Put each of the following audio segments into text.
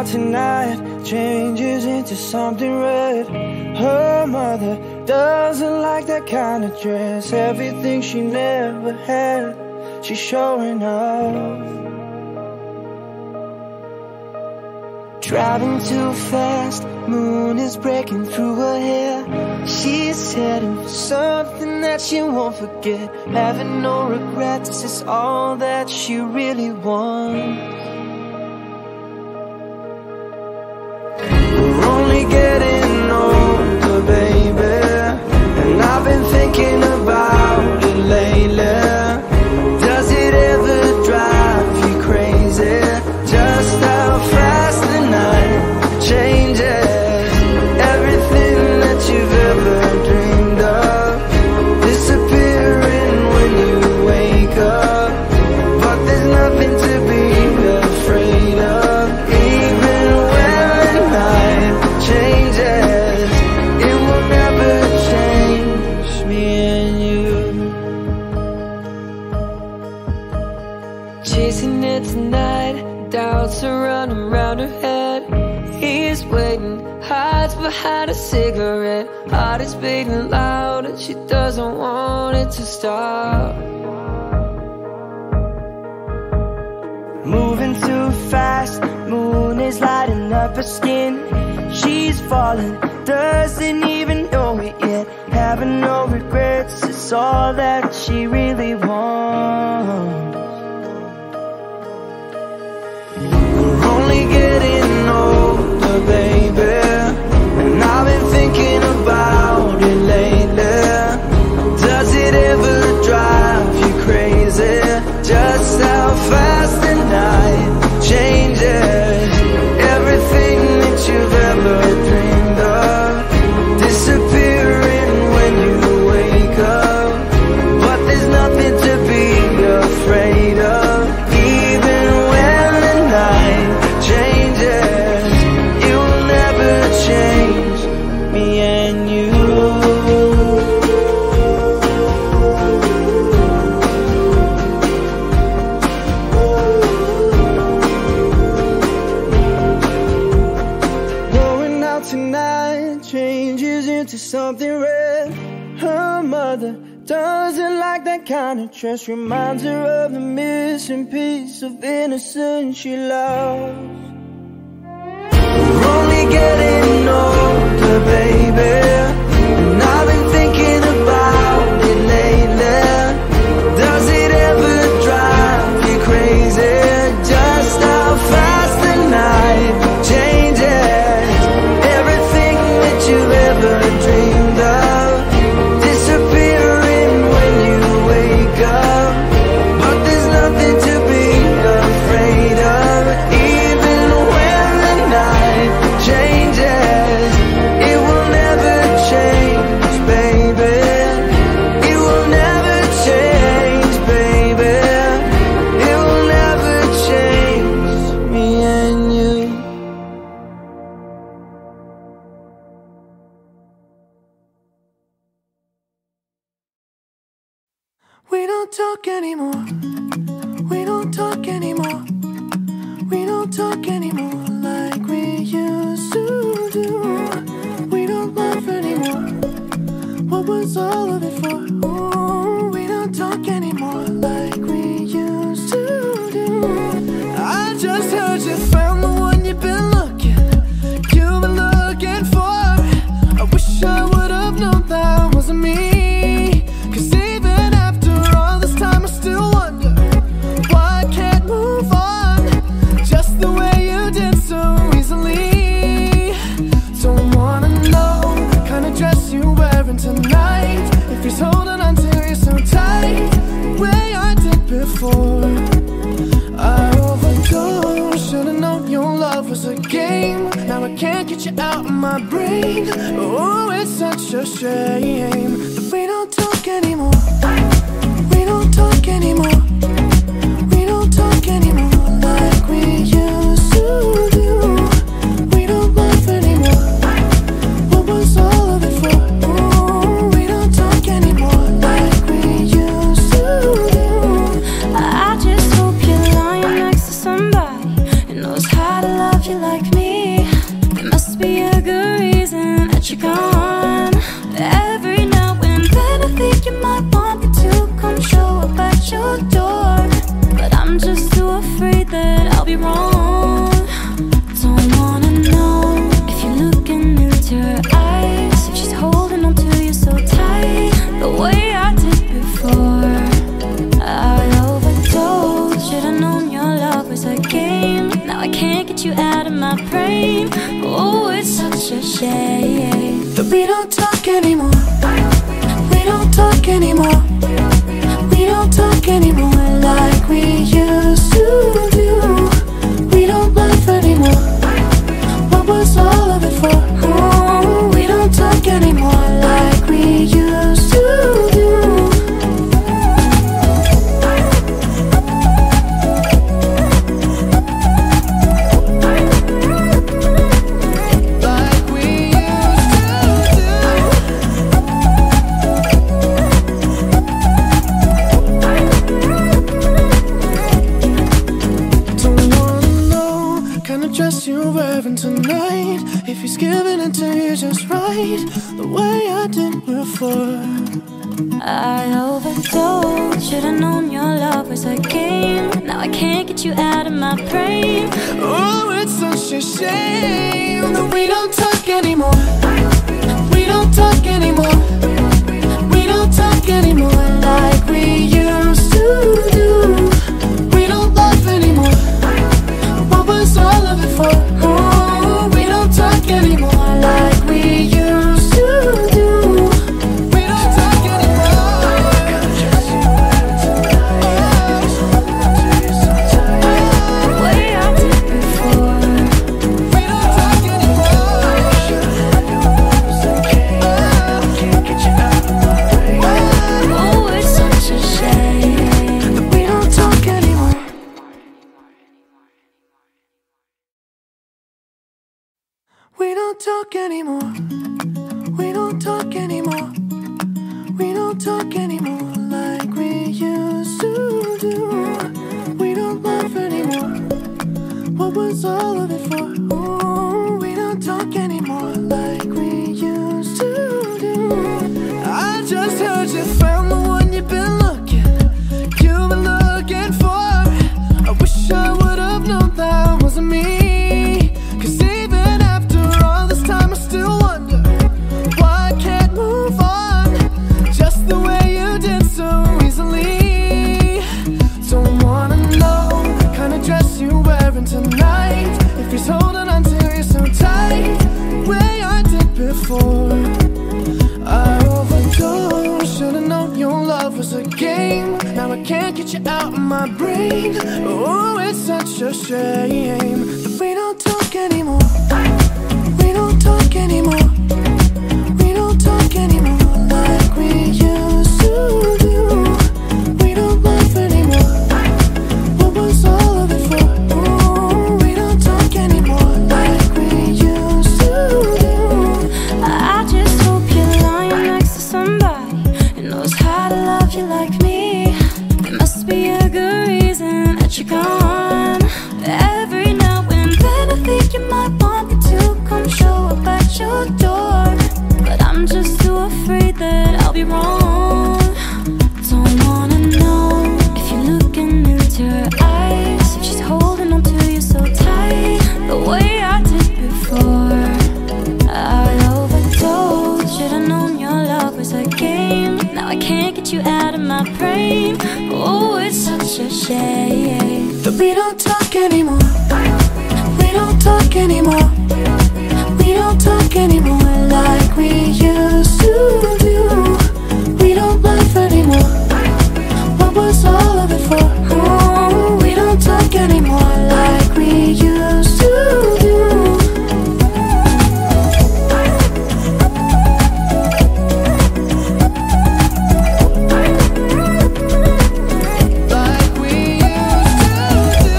out tonight changes into something red. Her mother doesn't like that kind of dress. Everything she never had, she's showing off. Driving too fast, moon is breaking through her hair. She's heading for something that she won't forget. Having no regrets is all that she really wants. We're only getting older, baby, and I've been thinking about it lately. Does it ever drive you crazy? Just how fast the night changes. Everything that you've ever dreamed of disappearing when you wake up. But there's nothing to be afraid of. Even when the night changes, it will never change me and you. Chasing it tonight, doubts are running around her head. He's waiting, hides behind a cigarette. Heart is beating loud and she doesn't want it to stop. Moving too fast, moon is lighting up her skin. She's falling, doesn't even know it yet. Having no regrets, it's all that she really wants. We're only getting older, baby, and I've been thinking about it lately. Does it ever drive you crazy? Just how fast the night changes. Everything that you've ever dreamed of disappearing when you wake up. But there's nothing to be afraid of. Even when the night changes, it will never change me and you. Going out tonight changes into something red. Her mother doesn't like that kind of dress. Reminds her of the missing piece of innocence she lost. We're only getting older, baby, and I've been thinking about it lately. Does it ever drive you crazy? Just how fast the night changes. Everything that you've ever dreamed of disappearing when you wake up. But there's nothing to be afraid of. Even when the night changes, it will never change, baby. It will never change, baby. It will never change me and you. We don't talk anymore. We don't talk anymore. We don't talk anymore like we used to do. We don't laugh anymore. What was all of it for? Ooh, we don't talk anymore like we used to do. I just heard you found the one you've been looking for. I wish I would have known that wasn't me. 'Cause even after all this time I still wonder why I can't move on just the way you did so easily. Don't wanna know the kind of dress you're wearing tonight, if he's holding on to you so tight, the way I did before. I overdosed, should've known your love was a game. Now I can't get you out of my brain. Oh, it's such a shame that we don't talk anymore. We don't talk anymore. We don't talk anymore like we used to do. We don't laugh anymore. What was all of it for? Ooh, we don't talk anymore like we used to do. I just hope you're lying next to somebody who knows how to love you like me. think you might want me to come show up at your door, but I'm just too afraid that I'll be wrong. Don't wanna know if you're looking into her eyes, if she's holding on to you so tight, the way I did before. I overdosed, should've known your love was a game. Now I can't get you out of my brain. Oh, it's such a shame that we don't talk anymore. We don't talk anymore. We don't talk anymore like we used to do. We don't laugh anymore. What was all of it for? Oh, we don't talk anymore like we used to do. Dress you're wearing tonight, if he's giving it to you just right, the way I did before. I overdosed, should've known your love was a game. Now I can't get you out of my brain. Oh, it's such a shame that we don't talk anymore. We don't talk anymore. We don't talk anymore like we used to do. We don't laugh anymore. What was all of it for? Oh, we don't talk anymore like we used to do. We don't talk anymore. The way I did before. We don't talk anymore. Can't get you out of my way. Oh, it's such a shame that we don't talk anymore. We don't talk anymore. We don't talk anymore. We don't talk anymore like we used to do. We don't laugh anymore. What was all of it for? Oh, we don't talk anymore like we used to do. I just heard you found the one you've been looking for. I wish I would have known that wasn't me. Tonight, if he's holding on to you so tight, the way I did before. I overdosed, should've known your love was a game. Now I can't get you out of my brain. Oh, it's such a shame that we don't talk anymore. We don't talk anymore. We don't talk anymore like we used to do. We don't laugh anymore. What was all of it for? Wrong. Don't wanna know if you're looking into her eyes, if she's holding on to you so tight, the way I did before. I overdosed, should've known your love was a game. Now I can't get you out of my brain. Oh, it's such a shame that we don't talk anymore. We don't talk anymore. We don't talk anymore like we used to do. We don't laugh anymore. What was all of it for? Oh, we don't talk anymore like we used to do. Like we used to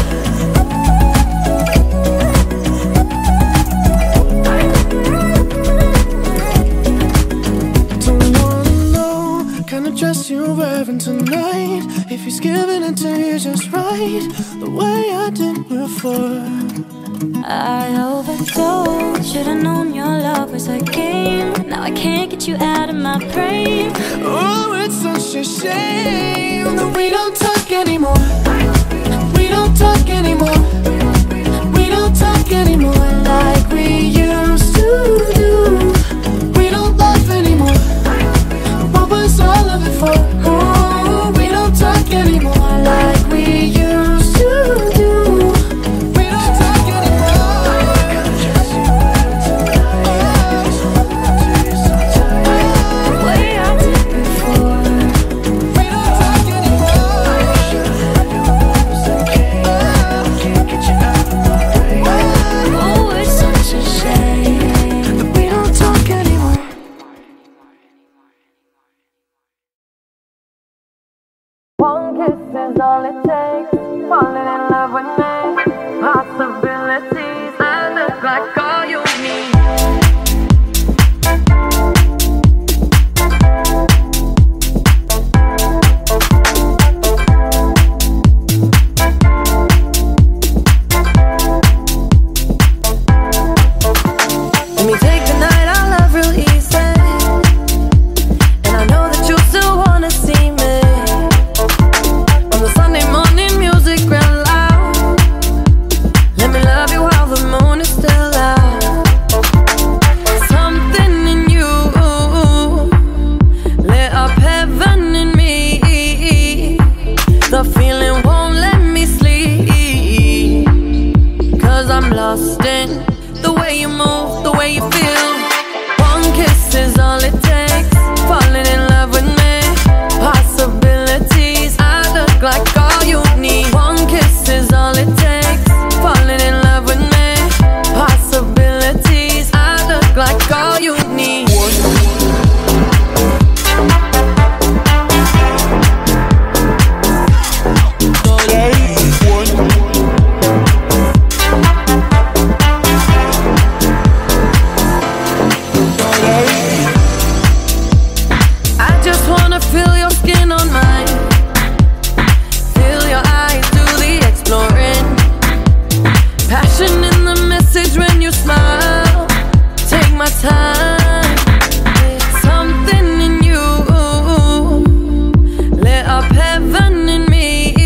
dress you're wearing tonight, if he's giving it to you just right, the way I did before. I overdosed. Should've known your love was a game. Now I can't get you out of my brain. Oh, it's such a shame that we don't talk anymore. We don't talk anymore. We don't talk anymore like we used to do. We don't love anymore. What was all of it for? Oh, we don't talk anymore like we used to do. We don't talk anymore. The way I did before. We don't talk anymore. Oh, it's such a shame That we don't talk anymore. One kiss is all it takes. Falling in love with me. Possibilities. I look like all you need. Let me take the night out love real easy. And I know that you still wanna see me. On the Sunday morning music real loud. Let me love you while the moon is still out. Something in you lit up heaven in me. The feeling won't let me sleep. 'Cause I'm lost in the way you move, the way you feel. One kiss is all it takes. Falling in love with me. Possibilities. I look like all you need. One kiss is all it takes. Falling in love with me. Possibilities. I look like all you need. I just wanna feel your skin on mine. Feel your eyes do the exploring. Passion in the message when you smile. Take my time. Something in you lit up heaven in me.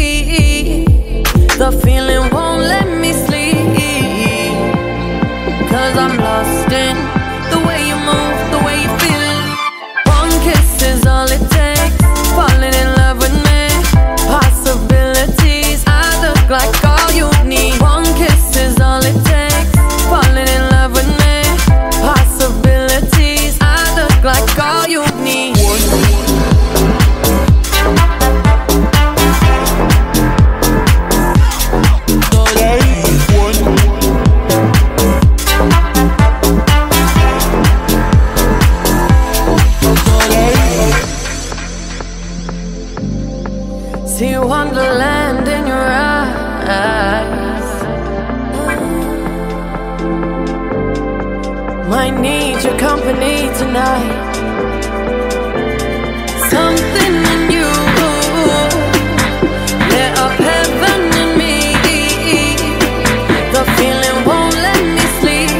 The feeling won't let me sleep. 'Cause I'm lost in the way you move, the way you feel. One kiss is all it takes. Falling in love with me. Possibilities. I look like all you need. One kiss is all it takes. Falling in love with me. Possibilities. I look like all you need. See wonderland in your eyes. Might need your company tonight. Something in you lit up heaven in me. The feeling won't let me sleep.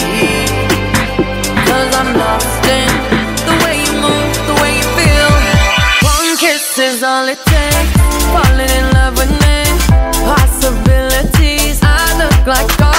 'Cause I'm lost in the way you move, the way you feel. One kiss is all it takes. Falling in love with me. Possibilities. I look like all